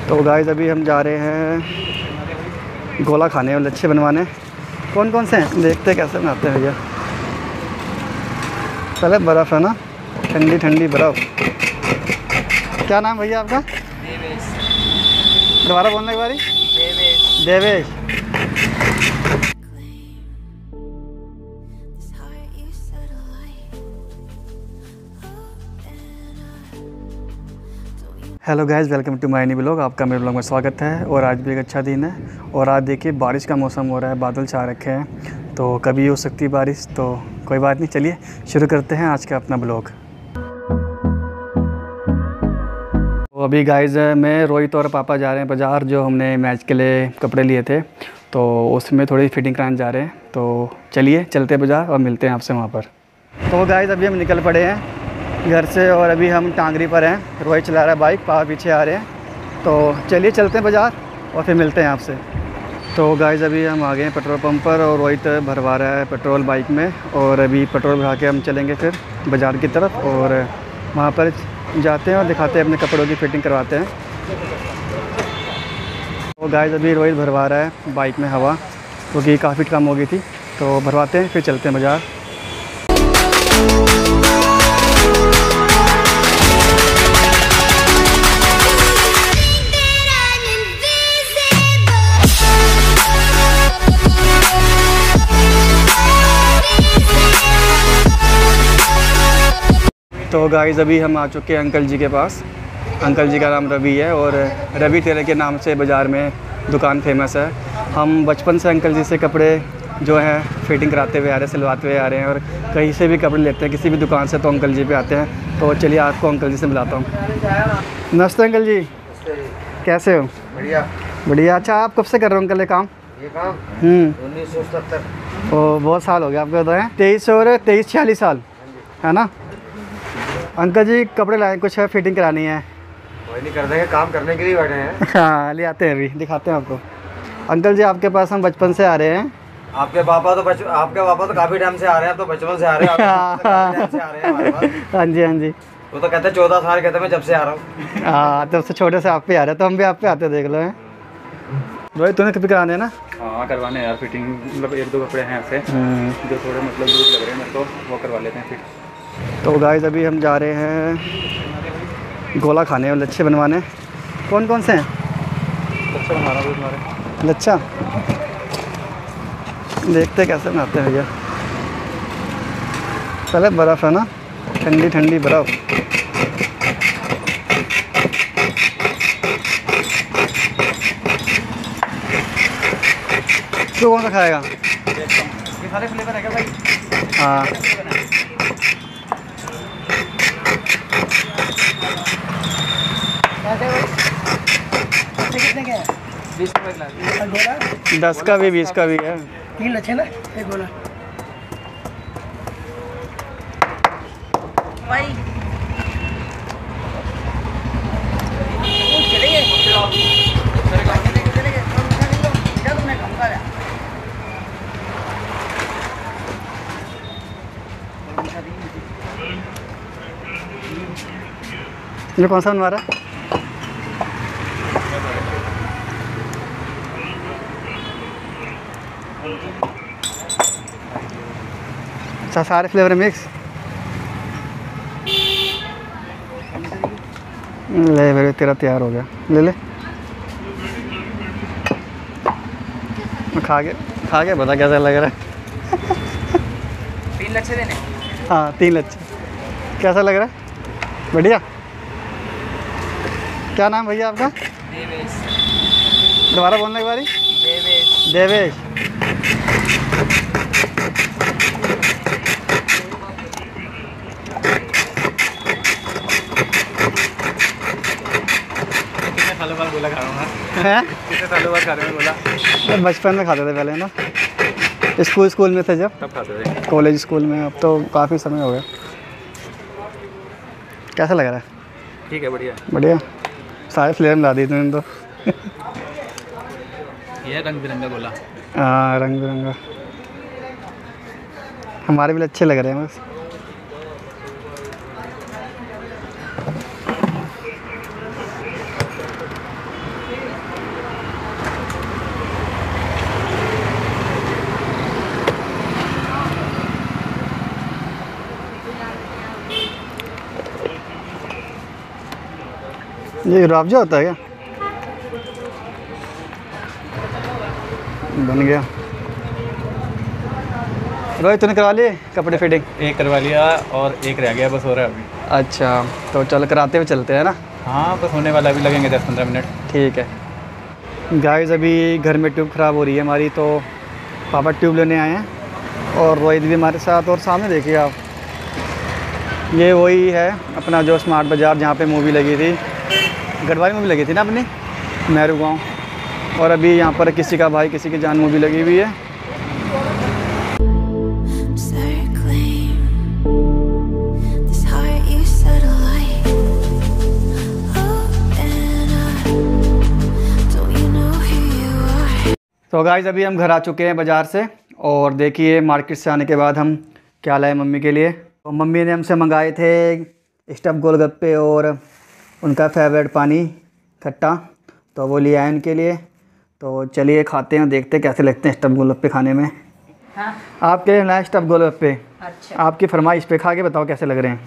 तो गाइस अभी हम जा रहे हैं गोला खाने और लच्छे बनवाने। कौन कौन से हैं देखते हैं कैसे बनाते हैं भैया। पहले बर्फ़ है ना, ठंडी ठंडी बर्फ़। क्या नाम भैया आपका? देवेश। दोबारा बोलने की बारी। Devesh. Devesh. Hello guys, welcome to my new blog. आपका मेरे ब्लॉग में स्वागत है। और आज भी एक अच्छा दिन है और आज देखिए बारिश का मौसम हो रहा है, बादल छा रखे हैं, तो कभी हो सकती है बारिश, तो कोई बात नहीं। चलिए शुरू करते हैं आज का अपना ब्लॉग। तो अभी गाइस मैं, रोहित और पापा जा रहे हैं बाज़ार। जो हमने मैच के लिए कपड़े लिए थे तो उसमें थोड़ी फिटिंग कराने जा रहे हैं, तो चलिए चलते हैं बाज़ार और मिलते हैं आपसे वहाँ पर। तो गाइस अभी हम निकल पड़े हैं घर से और अभी हम टांगरी पर हैं। रोहित चला रहा है बाइक, पापा पीछे आ रहे हैं, तो चलिए चलते हैं बाज़ार और फिर मिलते हैं आपसे। तो गाइस अभी हम आ गए हैं पेट्रोल पंप पर और रोहित भरवा रहा है पेट्रोल बाइक में, और अभी पेट्रोल भरा के हम चलेंगे फिर बाज़ार की तरफ और वहाँ पर जाते हैं और दिखाते हैं, अपने कपड़ों की फ़िटिंग करवाते हैं। तो गाइस अभी रोहित भरवा रहा है बाइक में हवा, क्योंकि काफ़ी कम हो गई थी, तो भरवाते हैं फिर चलते हैं बाज़ार। तो गाइस अभी हम आ चुके हैं अंकल जी के पास। अंकल जी का नाम रवि है और रवि टेलर के नाम से बाज़ार में दुकान फेमस है। हम बचपन से अंकल जी से कपड़े जो हैं फिटिंग कराते हुए आ रहे हैं, सिलवाते हुए आ रहे हैं, और कहीं से भी कपड़े लेते हैं किसी भी दुकान से तो अंकल जी पे आते हैं। तो चलिए आपको अंकल जी से मिलाता हूँ। नमस्ते अंकल जी, कैसे हो? बढ़िया बढ़िया। अच्छा, आप कब से कर रहे हो अंकल ये काम? 1970। ओ, बहुत साल हो गया आपको तो है। 23 और 46 साल है ना। अंकल जी कपड़े लाए, कुछ है फिटिंग करानी है। कोई नहीं, कर देंगे, काम करने के लिए बैठे हैं। हाँ, ले आते हैं, अभी दिखाते हैं आपको। अंकल जी आपके पास हम बचपन से आ रहे हैं। आपके पापा तो काफी टाइम से आ रहे हैं, तो बचपन से आ रहे हैं, काफी टाइम से आ रहे हैं हमारे पास। हाँ जी, हाँ जी। वो तो कहते हैं 14 साल, कहते हैं मैं जब से आ रहा हूँ। हाँ, तब से छोटे से आप पे आ रहे हैं, तो हम भी आप पे आते देख लो हैं। रोहित तुम्हें कभी कराने है ना? हाँ, करवाने हैं यार फिटिंग। मतलब एक दो कपड़े हैं ऐसे जो थोड़े मतलब लूज लग रहे हैं मेरे को, वो करवा लेते हैं फिट। तो गाइस अभी हम जा रहे हैं गोला खाने और लच्छे बनवाने। कौन कौन से हैं? लच्छा बना रहा हूँ तुम्हारे। लच्छा देखते हैं कैसे बनाते हैं भैया। पहले बर्फ़ है ना, ठंडी ठंडी बर्फ़। तो कौन सा खाएगा? ये सारे फ्लेवर है क्या भाई? हाँ, कितने के हैं? 20 रुपये गिलास। 10 का भी 20 का भी है। 3 लच्छे ना, एक गोला भाई। ये कौन सा बनवा रहा है? अच्छा, सारे फ्लेवर मिक्स। ले मेरे, तेरा तैयार हो गया, ले ले। खा के बता कैसा लग रहा है। 3 लच्छे देने। हाँ, 3 लच्छे। कैसा लग रहा है? बढ़िया। क्या नाम भैया आपका? देवेश। दोबारा बोलने की बारी। देवेश। देवेश। कितने सालों बाद गोला खा रहा हूँ मैं। हैं? कितने सालों बाद खा रहे हैं गोला? बचपन में खाते थे पहले ना, स्कूल में थे, जब तब खाते थे। कॉलेज स्कूल में। अब तो काफ़ी समय हो गया। कैसा लग रहा है? ठीक है, बढ़िया। बढ़िया। सारे फ्लेवर ला दिए तुमने तो। ये रंग बिरंगा गोला। हाँ, रंग बिरंगा। हमारे भी अच्छे लग रहे हैं बस। ये रुअफ़ज़ा होता है क्या? बन गया। रोहित तूने करवा लिए कपड़े फिटिंग? एक करवा लिया और एक रह गया बस, हो रहा है अभी। अच्छा, तो चल कराते हुए चलते हैं ना। हाँ बस होने वाला, अभी लगेंगे 10-15 मिनट। ठीक है गाइस, अभी घर में ट्यूब ख़राब हो रही है हमारी, तो पापा ट्यूब लेने आए हैं और रोहित भी हमारे साथ। और सामने देखिए आप, ये वही है अपना जो स्मार्ट बाज़ार जहाँ पे मूवी लगी थी, गढ़वाली मूवी लगी थी ना अपनी, नेहरू गाँव। और अभी यहाँ पर किसी का भाई किसी की जान मूवी लगी हुई है। तो गाइस अभी हम घर आ चुके हैं बाज़ार से, और देखिए मार्केट से आने के बाद हम क्या लाए मम्मी के लिए। तो मम्मी ने हमसे मंगाए थे स्टफ़ गोलगप्पे और उनका फेवरेट पानी खट्टा, तो वो ले आए उनके लिए। तो चलिए खाते हैं, देखते हैं कैसे लगते हैं स्टफ़ गोलगप्पे खाने में। हाँ। आपके लिए लाए स्टफ़ गोलगप्पे। अच्छा। आपकी फरमाइश पे खा के बताओ कैसे लग रहे हैं।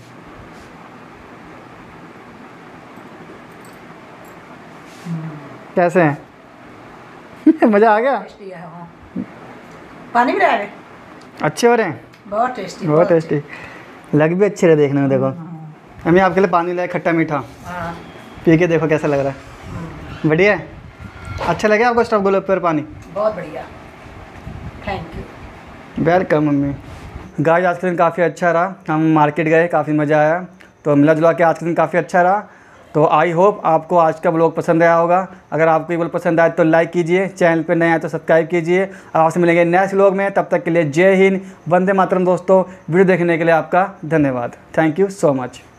कैसे हैं? मज़ा आ गया? टेस्टी है, हाँ। पानी भी रहा है। अच्छे हो रहे हैं? बहुत टेस्टी, बहुत टेस्टी। लग भी अच्छे रहे देखने में। देखो हमें आपके लिए पानी लाए खट्टा मीठा, हाँ। पी के देखो कैसा लग रहा है। बढ़िया है? अच्छा लगे आपको स्टफ़ गोलगप्पे और पानी? बहुत बढ़िया, thank you. Welcome mummy. Guys आज का दिन काफ़ी अच्छा रहा, हम मार्केट गए, काफ़ी मज़ा आया। तो मिला जुला के आज का दिन काफ़ी अच्छा रहा। तो आई होप आपको आज का ब्लॉग पसंद आया होगा। अगर आपको ये ब्लॉग पसंद आए तो लाइक कीजिए, चैनल पे नए आए तो सब्सक्राइब कीजिए। आपसे मिलेंगे नेक्स्ट ब्लॉग में, तब तक के लिए जय हिंद, वंदे मातरम दोस्तों। वीडियो देखने के लिए आपका धन्यवाद। Thank you so much.